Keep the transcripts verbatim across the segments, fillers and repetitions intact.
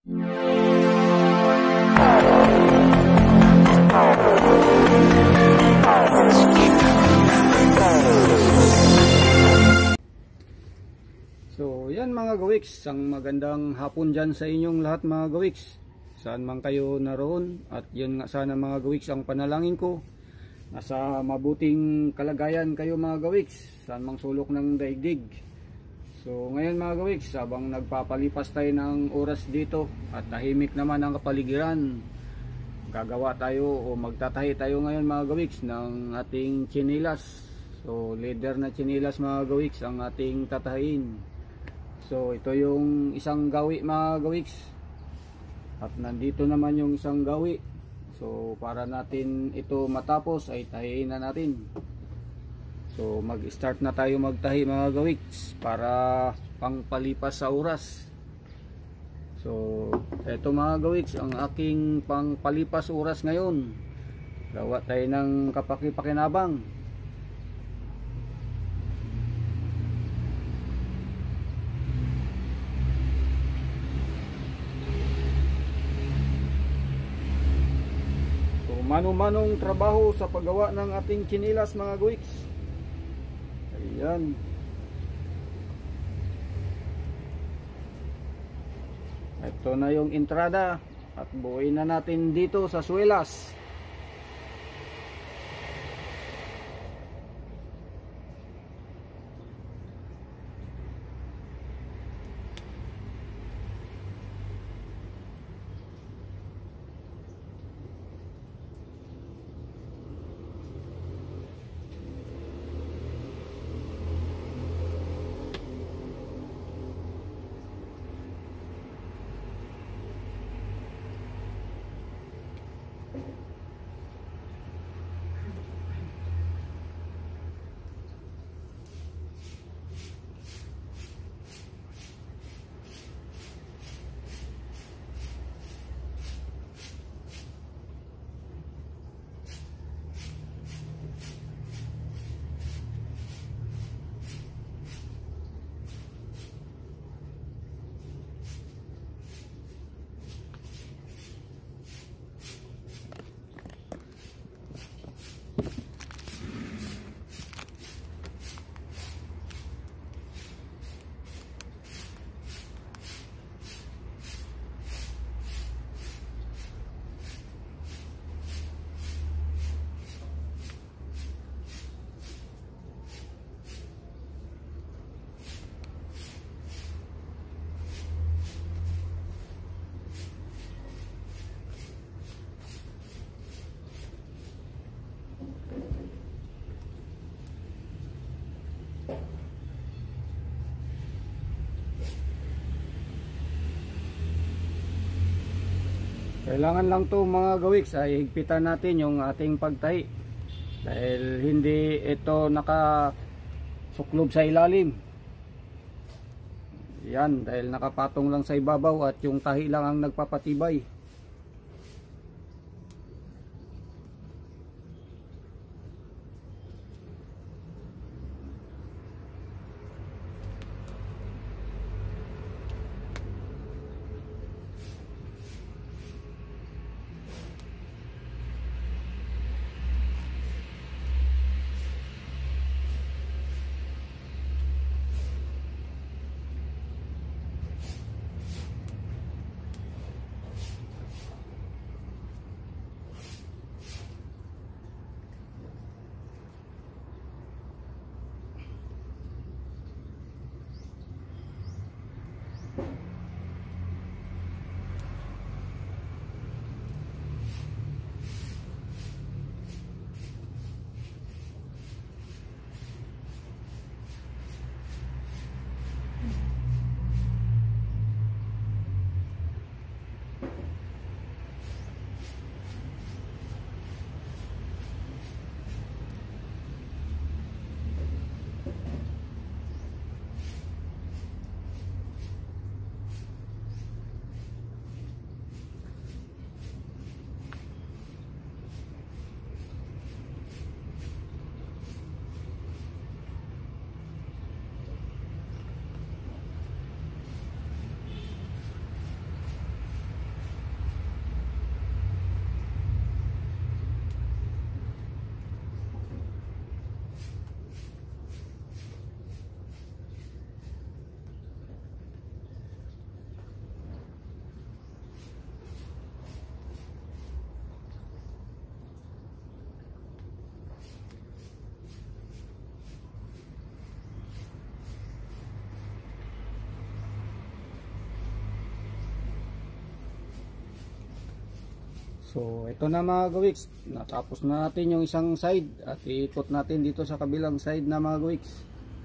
So yan mga gawiks, ang magandang hapon dyan sa inyong lahat mga gawiks, saan man kayo naroon. At yun nga sana mga gawiks ang panalangin ko, nasa mabuting kalagayan kayo mga gawiks, saan mang sulok ng daigdig. So ngayon mga gawiks, habang nagpapalipas tayo ng oras dito at tahimik naman ang kapaligiran, gagawa tayo o magtatahi tayo ngayon mga gawiks ng ating chinilas. So leather na chinilas mga gawiks ang ating tatahin. So ito yung isang gawi mga gawiks, at nandito naman yung isang gawi. So para natin ito matapos ay tahiin na natin. So mag start na tayo magtahi mga gawiks para pangpalipas sa oras. So ito mga gawiks ang aking pangpalipas oras ngayon. Gawa tayo ng kapaki-pakinabang. Mano-manong trabaho sa paggawa ng ating chinilas mga gawiks. Ayan. Ito na yung entrada at buuin na natin dito sa suelas. Kailangan lang to mga gawiks ay higpitan natin yung ating pagtahi, dahil hindi ito nakasuklob sa ilalim. Yan, dahil nakapatong lang sa ibabaw at yung tahi lang ang nagpapatibay. So ito na mga gawiks, natapos na natin yung isang side at iikot natin dito sa kabilang side na mga gawiks.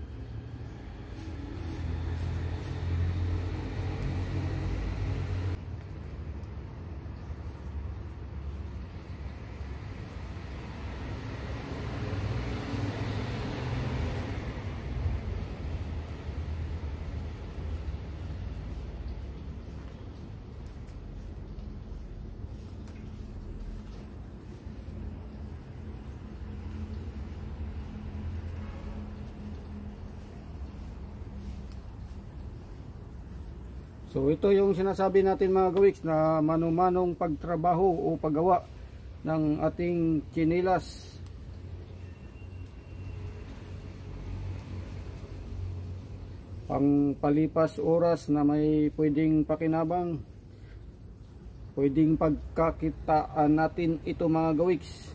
So ito yung sinasabi natin mga gawiks na mano-manong pagtrabaho o paggawa ng ating tsinelas. Pangpalipas oras na may pwedeng pakinabang, pwedeng pagkakitaan natin ito mga gawiks.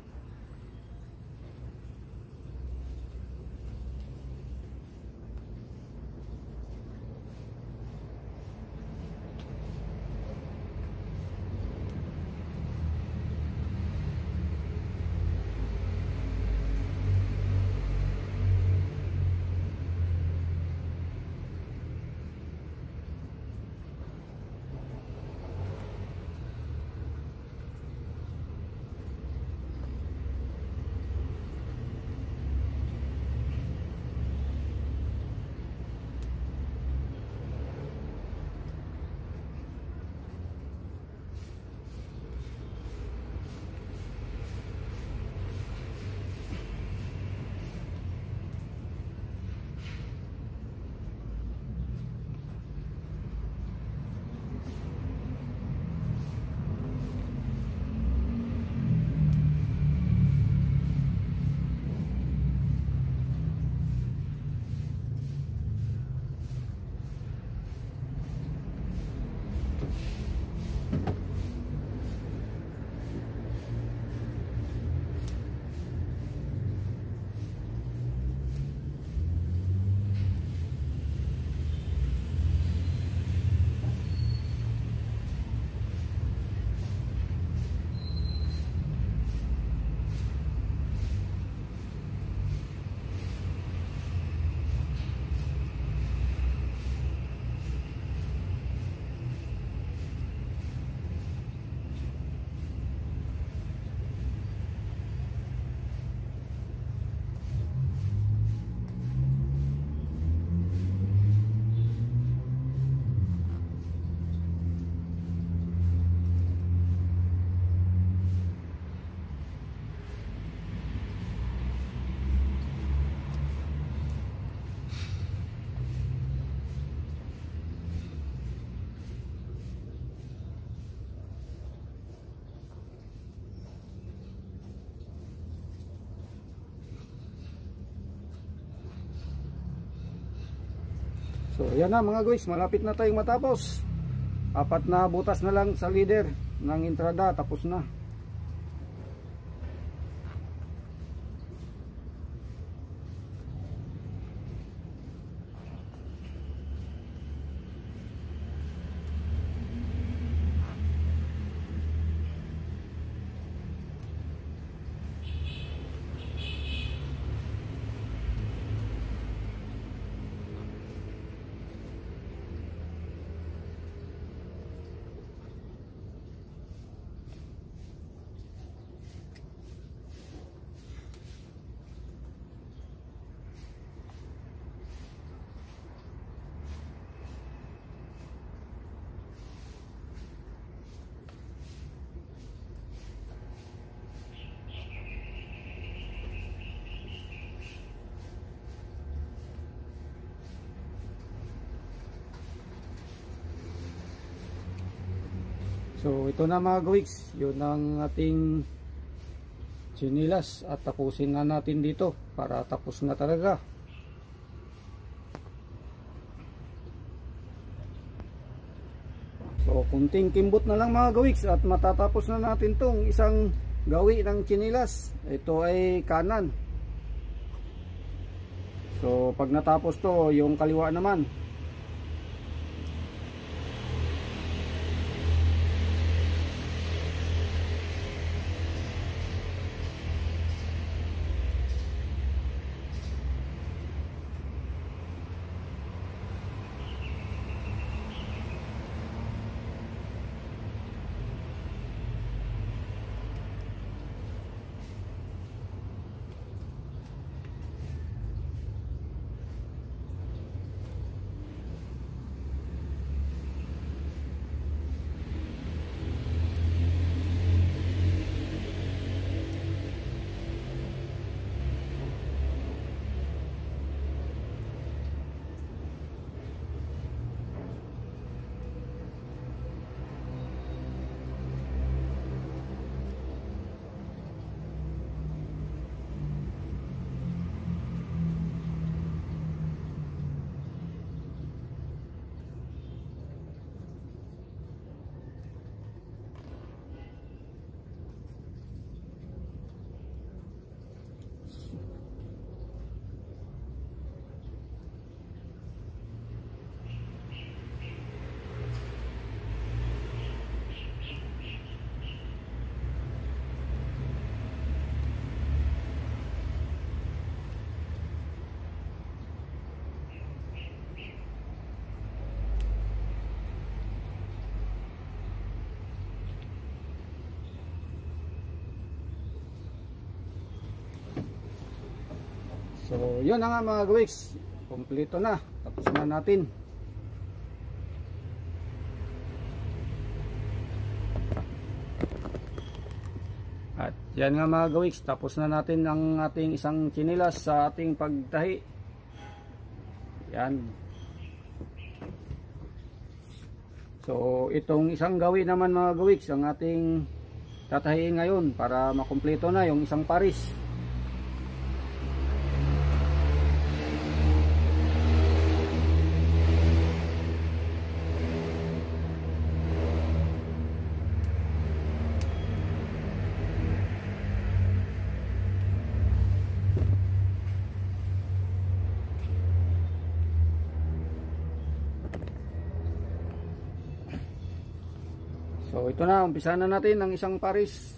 So ayan na mga guys, malapit na tayong matapos. Apat na butas na lang sa leader ng entrada, tapos na. So ito na mga gawiks, yun ang ating tsinelas at tapusin na natin dito para tapos na talaga. So kunting kimbot na lang mga gawiks at matatapos na natin tong isang gawi ng tsinelas. Ito ay kanan. So pag natapos to, yung kaliwa naman. So yun na nga mga gawiks, kompleto na, tapos na natin. At yan nga mga gawiks, tapos na natin ang ating isang chinilas sa ating pagtahi. Yan. So itong isang gawi naman mga gawiks ang ating tatahiin ngayon para makumpleto na yung isang paris. So ito na, umpisa na natin ang isang paris.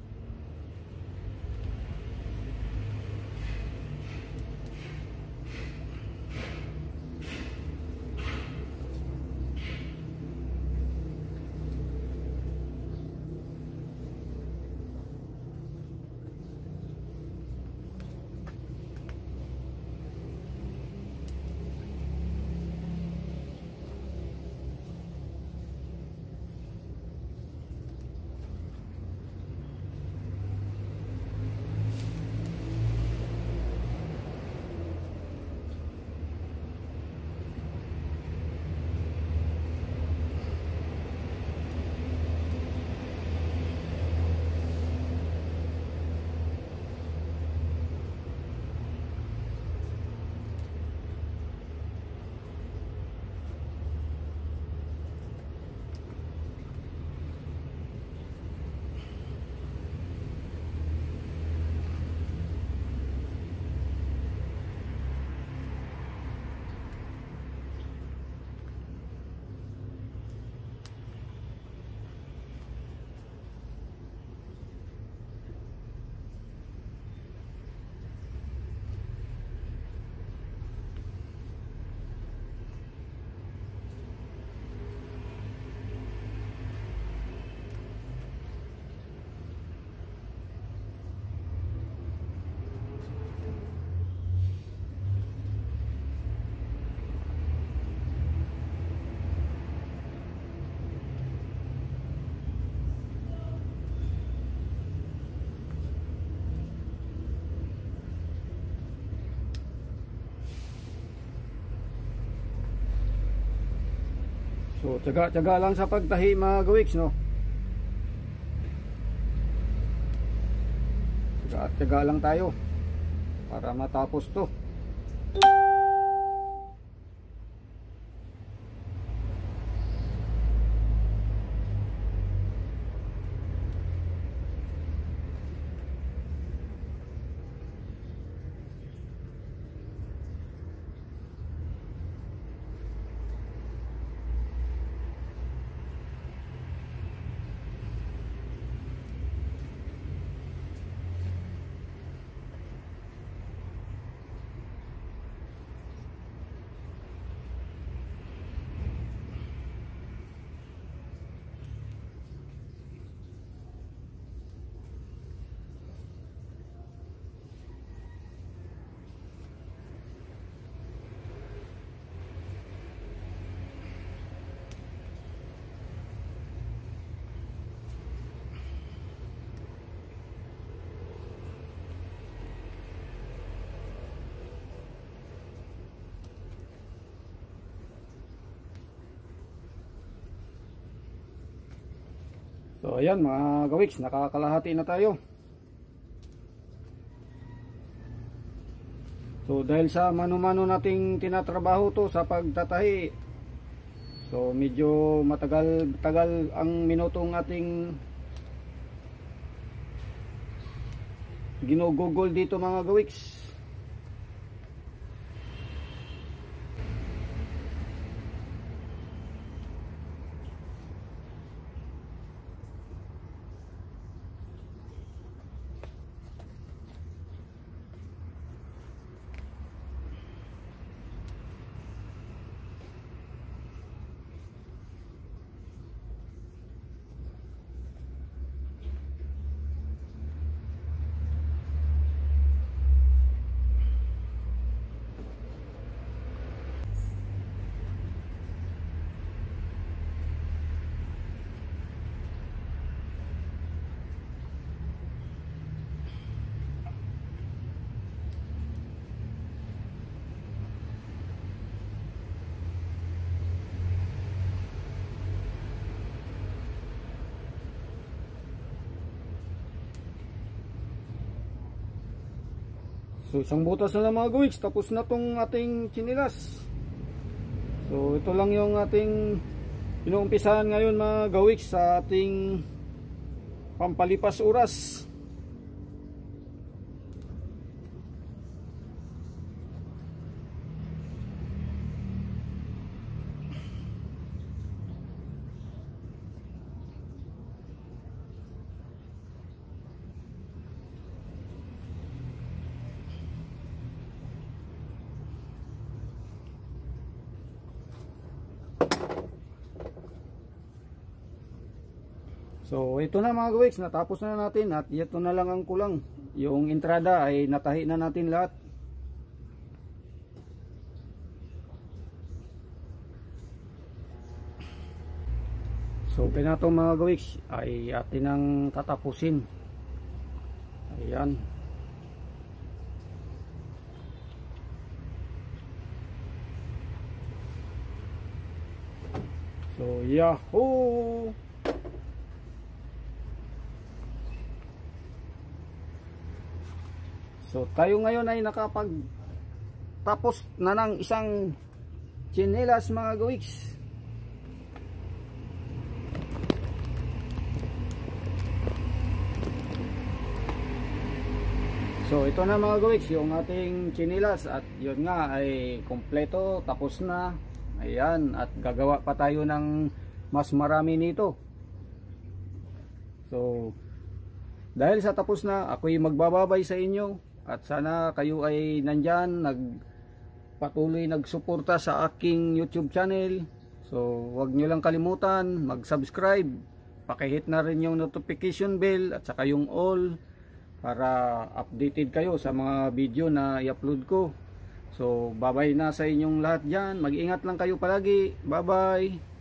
So tsaga-tsaga lang sa pagtahi mga gawiks, no. Tsaga-tsaga lang tayo para matapos to. So ayan mga gawiks, nakakalahati na tayo. So dahil sa mano-mano nating tinatrabaho to sa pagtatahi, so medyo matagal-tagal ang minutong ating ginugugol dito mga gawiks. So isang butas na lang mga gawiks, tapos na tong ating chinilas. So ito lang yung ating inuumpisahan ngayon mga gawiks sa ating pampalipas oras. So ito na mga gawiks, natapos na natin at ito na lang ang kulang. Yung entrada ay natahi na natin lahat. So pinato mga gawiks ay atin ang tatapusin. Ayan. So yahoo! So tayo ngayon ay nakapag tapos na ng isang tsinelas mga gawiks. So ito na mga gawiks yung ating tsinelas at yun nga ay kompleto, tapos na. Ayan, at gagawa pa tayo ng mas marami nito. So dahil sa tapos na, ako'y magbababay sa inyo. At sana kayo ay nandyan, nagpatuloy nagsuporta sa aking YouTube channel. So huwag nyo lang kalimutan mag-subscribe, pakihit na rin yung notification bell at saka yung all para updated kayo sa mga video na i-upload ko. So bye bye na sa inyong lahat dyan, mag-ingat lang kayo palagi, bye bye.